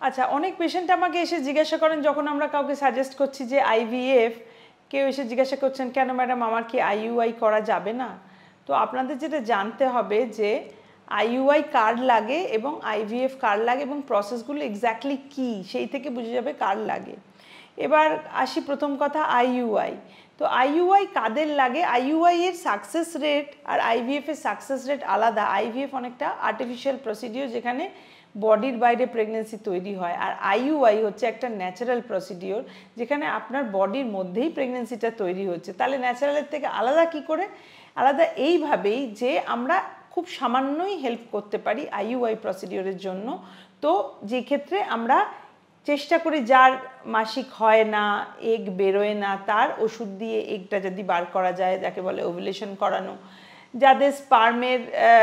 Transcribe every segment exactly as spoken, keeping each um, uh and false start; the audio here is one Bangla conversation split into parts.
আচ্ছা, অনেক পেশেন্ট আমাকে এসে জিজ্ঞাসা করেন যখন আমরা কাউকে সাজেস্ট করছি যে আইভিএফ, কেউ এসে জিজ্ঞাসা করছেন কেন ম্যাডাম আমার কি আইইউআই করা যাবে না? তো আপনাদের যেটা জানতে হবে যে আইইউআই কার লাগে এবং আইভিএফ কার লাগে এবং প্রসেসগুলো এক্স্যাক্টলি কী সেই থেকে বুঝে যাবে কার লাগে। এবার আসি প্রথম কথা আইইউআই। তো আইইউআই কাদের লাগে? আইইউআই এর সাকসেস রেট আর আইভিএফ এর সাকসেস রেট আলাদা। আইভিএফ অনেকটা আর্টিফিশিয়াল প্রসিডিওর যেখানে বডির বাইরে প্রেগনেন্সি তৈরি হয়, আর আইইউআই হচ্ছে একটা ন্যাচারাল প্রসিডিওর যেখানে আপনার বডির মধ্যেই প্রেগনেন্সিটা তৈরি হচ্ছে। তাহলে ন্যাচারালের থেকে আলাদা কি করে? আলাদা এইভাবেই যে আমরা খুব সামান্যই হেল্প করতে পারি আইইউআই প্রসিডিওরের জন্য। তো যে ক্ষেত্রে আমরা চেষ্টা করি যার মাসিক হয় না, এগ বেরোয় না, তার ওষুধ দিয়ে এগটা যদি বার করা যায়, যাকে বলে ওভুলেশন করানো। যাদের স্পার্মের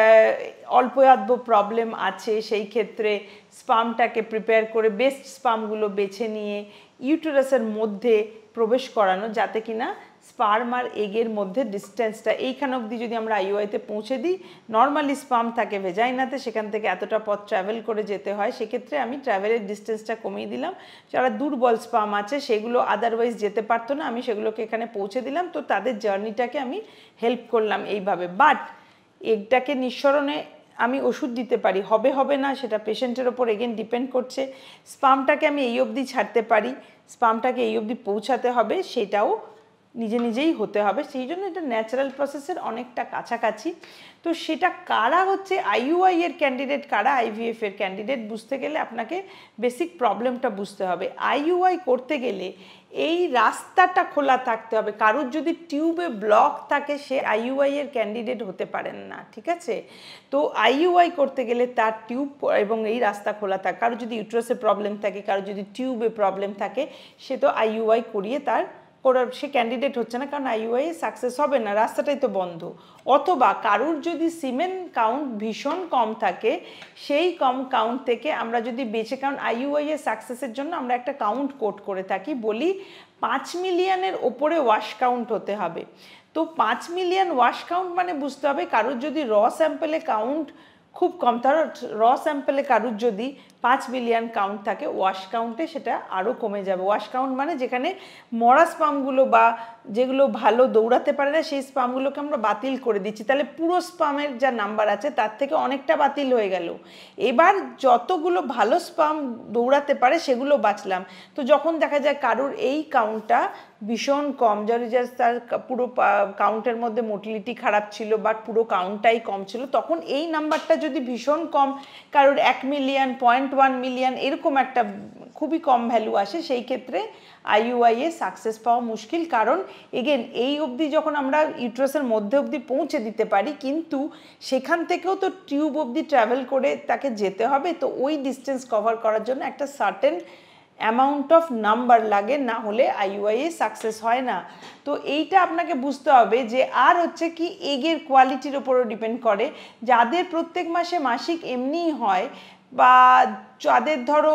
অল্প অল্প প্রবলেম আছে সেই ক্ষেত্রে স্পামটাকে প্রিপেয়ার করে বেস্ট স্পামগুলো বেছে নিয়ে ইউটেরাসের মধ্যে প্রবেশ করানো, যাতে কিনা স্পার্ম আর এগের মধ্যে ডিস্টেন্সটা এইখান অবধি যদি আমরা আইইউআইতে পৌঁছে দিই, নর্মালি স্পাম থাকে ভেজাইনাতে, সেখান থেকে এতটা পথ ট্রাভেল করে যেতে হয়, সেক্ষেত্রে আমি ট্রাভেলের ডিস্টেন্সটা কমিয়ে দিলাম। যারা দুর্বল স্পাম আছে সেগুলো আদারওয়াইজ যেতে পারতো না, আমি সেগুলোকে এখানে পৌঁছে দিলাম, তো তাদের জার্নিটাকে আমি হেল্প করলাম এইভাবে। বাট এগটাকে নিঃসরণে আমি ওষুধ দিতে পারি, হবে হবে না সেটা পেশেন্টের ওপর এগেন ডিপেন্ড করছে। স্পামটাকে আমি এই অবধি ছাড়তে পারি, স্পামটাকে এই অবধি পৌঁছাতে হবে, সেটাও নিজে নিজেই হতে হবে। সেই জন্য এটা ন্যাচারাল প্রসেসের অনেকটা কাছাকাছি। তো সেটা কারা হচ্ছে আইইউআই এর ক্যান্ডিডেট, কারা আইভিএফ এর ক্যান্ডিডেট বুঝতে গেলে আপনাকে বেসিক প্রবলেমটা বুঝতে হবে। আইইউআই করতে গেলে এই রাস্তাটা খোলা থাকতে হবে। কারোর যদি টিউবে ব্লক থাকে সে আইইউআই এর ক্যান্ডিডেট হতে পারেন না, ঠিক আছে? তো আইইউআই করতে গেলে তার টিউব এবং এই রাস্তা খোলা থাকে। কারোর যদি ইউট্রাসে প্রবলেম থাকে, কারোর যদি টিউবে প্রবলেম থাকে, সে তো আইইউআই করিয়ে তার করার সে ক্যান্ডিডেট হচ্ছে না, কারণ আইইউআই সাকসেস হবে না, রাস্তাটাই তো বন্ধ। অথবা কারুর যদি সিমেন কাউন্ট ভীষণ কম থাকে, সেই কম কাউন্ট থেকে আমরা যদি বেঁচে, কারণ আইইউআই এর সাকসেসের জন্য আমরা একটা কাউন্ট কোড করে থাকি, বলি পাঁচ মিলিয়নের ওপরে ওয়াশ কাউন্ট হতে হবে। তো পাঁচ মিলিয়ন ওয়াশ কাউন্ট মানে বুঝতে হবে কারুর যদি র স্যাম্পেলে কাউন্ট খুব কম, তার র স্যাম্পেলে কারুর যদি পাঁচ মিলিয়ন কাউন্ট থাকে, ওয়াশ কাউন্টে সেটা আরও কমে যাবে। ওয়াশ কাউন্ট মানে যেখানে মরা স্পামগুলো বা যেগুলো ভালো দৌড়াতে পারে না সেই স্পামগুলোকে আমরা বাতিল করে দিচ্ছি, তাহলে পুরো স্পামের যা নাম্বার আছে তার থেকে অনেকটা বাতিল হয়ে গেল। এবার যতগুলো ভালো স্পাম দৌড়াতে পারে সেগুলো বাঁচলাম। তো যখন দেখা যায় কারুর এই কাউন্টটা ভীষণ কম, যদি জাস্ট তার পুরো কাউন্টের মধ্যে মোটিলিটি খারাপ ছিল বা পুরো কাউন্টটাই কম ছিল, তখন এই নাম্বারটা যদি ভীষণ কম, কারোর এক মিলিয়ন, পয়েন্ট ওয়ান মিলিয়ন এরকম একটা খুবই কম ভ্যালু আসে, সেই ক্ষেত্রে আইইউআই এ সাকসেস পাওয়া মুশকিল। কারণ এগেন এই অবধি যখন আমরা ইউট্রাসের মধ্যে অবধি পৌঁছে দিতে পারি, কিন্তু সেখান থেকেও তো টিউব অবধি ট্রাভেল করে তাকে যেতে হবে, তো ওই ডিস্টেন্স কভার করার জন্য একটা সার্টেন অ্যামাউন্ট অফ নাম্বার লাগে, না হলে আইইউআই এ সাকসেস হয় না। তো এইটা আপনাকে বুঝতে হবে যে, আর হচ্ছে কি এগের কোয়ালিটির ওপরও ডিপেন্ড করে। যাদের প্রত্যেক মাসে মাসিক এমনিই হয় বা যাদের ধরো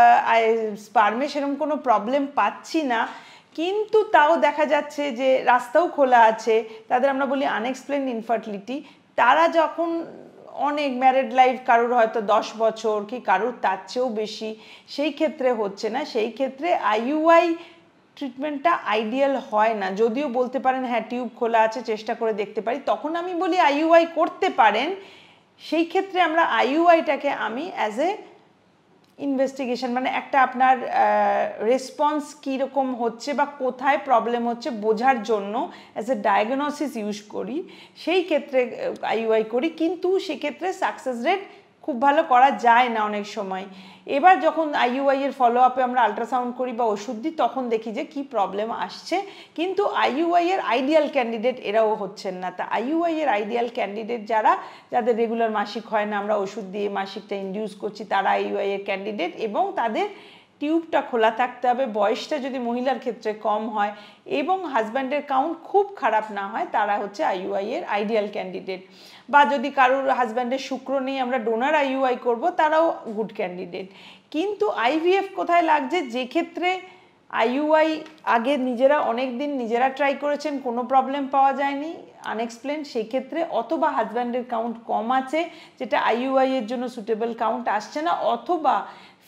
স্পার্মে সেরকম কোনো প্রবলেম পাচ্ছি না, কিন্তু তাও দেখা যাচ্ছে যে রাস্তাও খোলা আছে, তাদের আমরা বলি আনএক্সপ্লেইনড ইনফার্টিলিটি, তারা যখন অনেক ম্যারিড লাইফ কারোর হয়তো দশ বছর কি কারোর তার চেয়েও বেশি, সেই ক্ষেত্রে হচ্ছে না, সেই ক্ষেত্রে আইইউআই ট্রিটমেন্টটা আইডিয়াল হয় না। যদিও বলতে পারেন হ্যাঁ টিউব খোলা আছে, চেষ্টা করে দেখতে পারি, তখন আমি বলি আইইউআই করতে পারেন। সেই ক্ষেত্রে আমরা আইইউআইটাকে আমি অ্যাজ এ ইনভেস্টিগেশন, মানে একটা আপনার রেসপন্স কীরকম হচ্ছে বা কোথায় প্রবলেম হচ্ছে বোঝার জন্য অ্যাজ এ ডায়াগনোসিস ইউজ করি, সেই ক্ষেত্রে আইইউআই করি। কিন্তু সেক্ষেত্রে সাকসেস রেট খুব ভালো করা যায় না অনেক সময়। এবার যখন আইইউআই এর ফলো আপে আমরা আল্ট্রাসাউন্ড করি বা ওষুধ দিই, তখন দেখি যে কি প্রবলেম আসছে, কিন্তু আইইউআই এর আইডিয়াল ক্যান্ডিডেট এরাও হচ্ছেন না। তা আইইউআই এর আইডিয়াল ক্যান্ডিডেট যারা, যাদের রেগুলার মাসিক হয় না, আমরা ওষুধ দিয়ে মাসিকটা ইনডিউস করছি, তারা আইইউআই এর ক্যান্ডিডেট, এবং তাদের টিউবটা খোলা থাকতে হবে, বয়সটা যদি মহিলার ক্ষেত্রে কম হয় এবং হাজব্যান্ডের কাউন্ট খুব খারাপ না হয়, তারা হচ্ছে আইইউআই এর আইডিয়াল ক্যান্ডিডেট। বা যদি কারোর হাজব্যান্ডের শুক্র নেই, আমরা ডোনার আইইউআই করব, তারাও গুড ক্যান্ডিডেট। কিন্তু আইভিএফ কোথায় লাগছে? যে ক্ষেত্রে আইইউআই আগে নিজেরা অনেক দিন নিজেরা ট্রাই করেছেন, কোনো প্রবলেম পাওয়া যায়নি, আনএক্সপ্লেন, সেই ক্ষেত্রে অথবা হাজব্যান্ডের কাউন্ট কম আছে যেটা আইইউআই এর জন্য সুটেবল কাউন্ট আসছে না, অথবা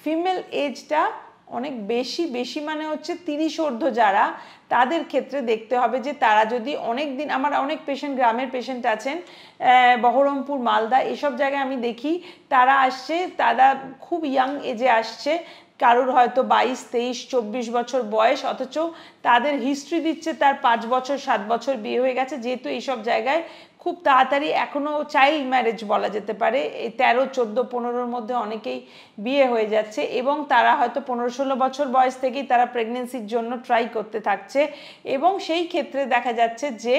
ফিমেল এজটা অনেক বেশি বেশি মানে হচ্ছে তিরিশ ঊর্ধ্ব যারা, তাদের ক্ষেত্রে দেখতে হবে যে তারা যদি অনেক দিন, আমার অনেক পেশেন্ট গ্রামের পেশেন্ট আছেন, বহরমপুর, মালদা এসব জায়গায় আমি দেখি তারা আসছে, তারা খুব ইয়াং এজে আসছে, কারোর হয়তো বাইশ তেইশ চব্বিশ বছর বয়স, অথচ তাদের হিস্ট্রি দিচ্ছে তার পাঁচ বছর সাত বছর বিয়ে হয়ে গেছে। যেহেতু এইসব জায়গায় খুব তাড়াতাড়ি এখনও চাইল্ড ম্যারেজ বলা যেতে পারে, এই তেরো চোদ্দো পনেরোর মধ্যে অনেকেই বিয়ে হয়ে যাচ্ছে এবং তারা হয়তো পনেরো ষোলো বছর বয়স থেকেই তারা প্রেগনেন্সির জন্য ট্রাই করতে থাকছে এবং সেই ক্ষেত্রে দেখা যাচ্ছে যে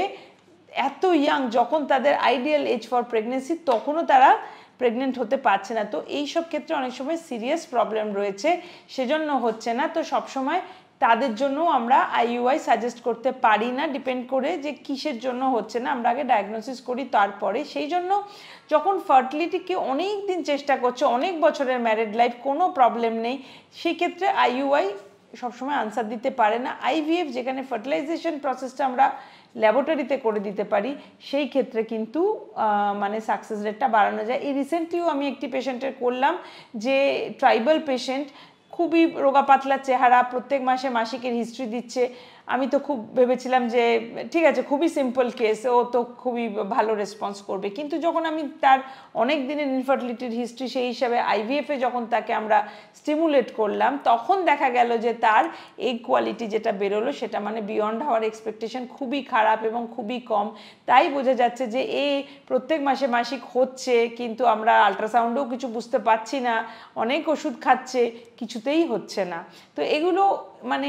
এত ইয়াং, যখন তাদের আইডিয়াল এজ ফর প্রেগনেন্সি তখনও তারা প্রেগনেন্ট হতে পারছে না। তো এই সব ক্ষেত্রে অনেক সময় সিরিয়াস প্রবলেম রয়েছে, সেজন্য হচ্ছে না। তো সবসময় তাদের জন্য আমরা আইইউআই সাজেস্ট করতে পারি না, ডিপেন্ড করে যে কিসের জন্য হচ্ছে না, আমরা আগে ডায়াগনোসিস করি তারপরে। সেই জন্য যখন ফার্টিলিটিকে অনেক দিন চেষ্টা করছে, অনেক বছরের ম্যারিড লাইফ, কোনো প্রবলেম নেই, সেই ক্ষেত্রে আইইউআই সবসময় আনসার দিতে পারে না। আইভিএফ যেখানে ফার্টিলাইজেশন প্রসেসটা আমরা ল্যাবরেটরিতে করে দিতে পারি, সেই ক্ষেত্রে কিন্তু মানে সাকসেস রেটটা বাড়ানো যায়। এই রিসেন্টলিও আমি একটি পেশেন্টের করলাম, যে ট্রাইবাল পেশেন্ট, খুবই রোগা পাতলা চেহারা, প্রত্যেক মাসে মাসিকের হিস্ট্রি দিচ্ছে। আমি তো খুব ভেবেছিলাম যে ঠিক আছে, খুবই সিম্পল কেস, ও তো খুবই ভালো রেসপন্স করবে। কিন্তু যখন আমি তার অনেক দিনের ইনফার্টিলিটির হিস্ট্রি, সেই হিসাবে আইভিএফে যখন তাকে আমরা স্টিমুলেট করলাম, তখন দেখা গেল যে তার এগ কোয়ালিটি যেটা বেরোলো সেটা মানে বিয়ন্ড হওয়ার এক্সপেকটেশন, খুবই খারাপ এবং খুবই কম। তাই বোঝা যাচ্ছে যে এ প্রত্যেক মাসে মাসিক হচ্ছে, কিন্তু আমরা আল্ট্রাসাউন্ডেও কিছু বুঝতে পারছি না, অনেক ওষুধ খাচ্ছে, কিছুতেই হচ্ছে না। তো এগুলো মানে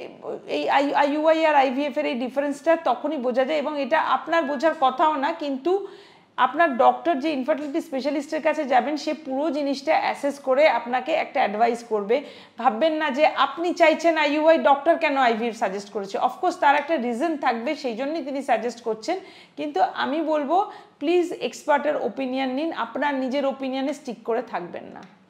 এই আইইউআই আর আইভিএফ এর এই ডিফারেন্সটা তখনই বোঝা যায়, এবং এটা আপনার বোঝার কথাও না, কিন্তু আপনার ডক্টর যে ইনফার্টিলিটি স্পেশালিস্টের কাছে যাবেন, সে পুরো জিনিসটা অ্যাসেস করে আপনাকে একটা অ্যাডভাইস করবে। ভাববেন না যে আপনি চাইছেন আইইউআই, ডক্টর কেন আইভিএফ সাজেস্ট করেছে। অফকোর্স তার একটা রিজন থাকবে, সেই জন্যই তিনি সাজেস্ট করছেন, কিন্তু আমি বলবো প্লিজ এক্সপার্টের ওপিনিয়ন নিন, আপনার নিজের ওপিনিয়নে স্টিক করে থাকবেন না।